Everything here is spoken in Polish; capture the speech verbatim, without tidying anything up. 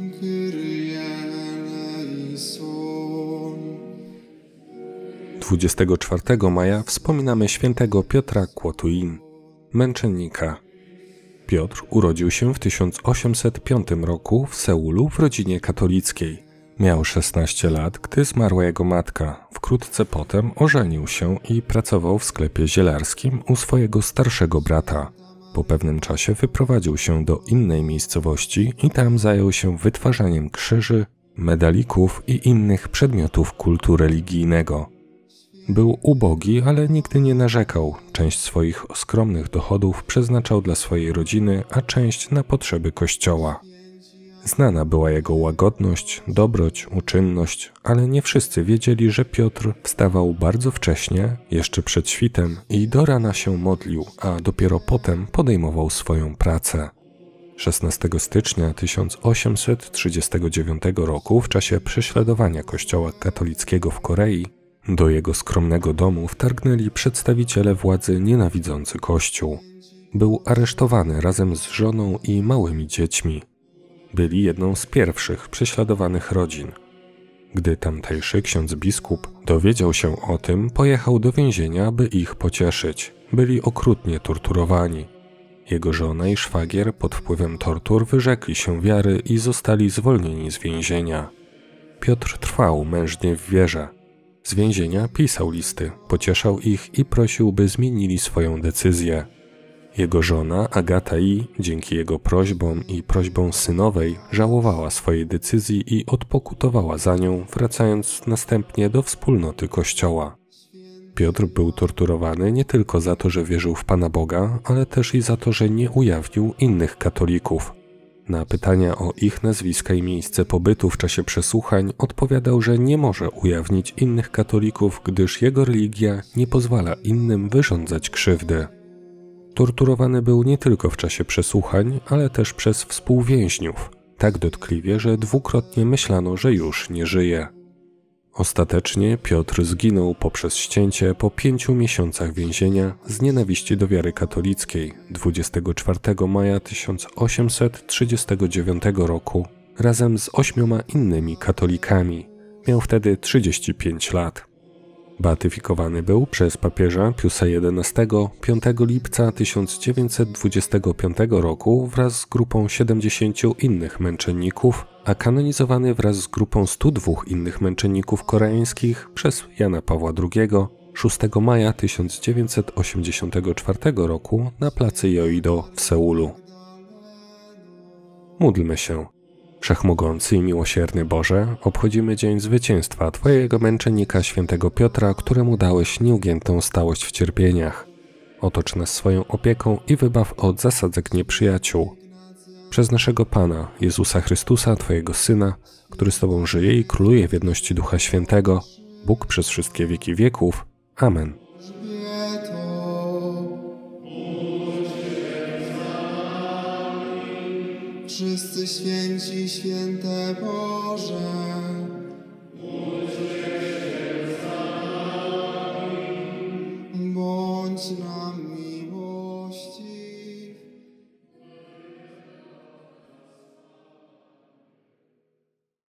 dwudziestego czwartego maja wspominamy świętego Piotra Kłotuin, męczennika. Piotr urodził się w tysiąc osiemset piątym roku w Seulu w rodzinie katolickiej. Miał szesnaście lat, gdy zmarła jego matka. Wkrótce potem ożenił się i pracował w sklepie zielarskim u swojego starszego brata. Po pewnym czasie wyprowadził się do innej miejscowości i tam zajął się wytwarzaniem krzyży, medalików i innych przedmiotów kultu religijnego. Był ubogi, ale nigdy nie narzekał. Część swoich skromnych dochodów przeznaczał dla swojej rodziny, a część na potrzeby kościoła. Znana była jego łagodność, dobroć, uczynność, ale nie wszyscy wiedzieli, że Piotr wstawał bardzo wcześnie, jeszcze przed świtem i do rana się modlił, a dopiero potem podejmował swoją pracę. szesnastego stycznia tysiąc osiemset trzydziestego dziewiątego roku, w czasie prześladowania kościoła katolickiego w Korei, do jego skromnego domu wtargnęli przedstawiciele władzy nienawidzący Kościół. Był aresztowany razem z żoną i małymi dziećmi. Byli jedną z pierwszych prześladowanych rodzin. Gdy tamtejszy ksiądz biskup dowiedział się o tym, pojechał do więzienia, by ich pocieszyć. Byli okrutnie torturowani. Jego żona i szwagier pod wpływem tortur wyrzekli się wiary i zostali zwolnieni z więzienia. Piotr trwał mężnie w wierze. Z więzienia pisał listy, pocieszał ich i prosił, by zmienili swoją decyzję. Jego żona Agata I, dzięki jego prośbom i prośbom synowej, żałowała swojej decyzji i odpokutowała za nią, wracając następnie do wspólnoty Kościoła. Piotr był torturowany nie tylko za to, że wierzył w Pana Boga, ale też i za to, że nie ujawnił innych katolików. Na pytania o ich nazwiska i miejsce pobytu w czasie przesłuchań odpowiadał, że nie może ujawnić innych katolików, gdyż jego religia nie pozwala innym wyrządzać krzywdy. Torturowany był nie tylko w czasie przesłuchań, ale też przez współwięźniów, tak dotkliwie, że dwukrotnie myślano, że już nie żyje. Ostatecznie Piotr zginął poprzez ścięcie po pięciu miesiącach więzienia z nienawiści do wiary katolickiej dwudziestego czwartego maja tysiąc osiemset trzydziestego dziewiątego roku razem z ośmioma innymi katolikami. Miał wtedy trzydzieści pięć lat. Beatyfikowany był przez papieża Piusa jedenastego piątego lipca tysiąc dziewięćset dwudziestego piątego roku wraz z grupą siedemdziesięciu innych męczenników, a kanonizowany wraz z grupą stu dwóch innych męczenników koreańskich przez Jana Pawła drugiego szóstego maja tysiąc dziewięćset osiemdziesiątego czwartego roku na placu Yeouido w Seulu. Módlmy się. Wszechmogący i miłosierny Boże, obchodzimy dzień zwycięstwa Twojego męczennika świętego Piotra, któremu dałeś nieugiętą stałość w cierpieniach. Otocz nas swoją opieką i wybaw od zasadzek nieprzyjaciół. Przez naszego Pana, Jezusa Chrystusa, Twojego Syna, który z Tobą żyje i króluje w jedności Ducha Świętego, Bóg przez wszystkie wieki wieków. Amen. Wszyscy święci, święte Boże.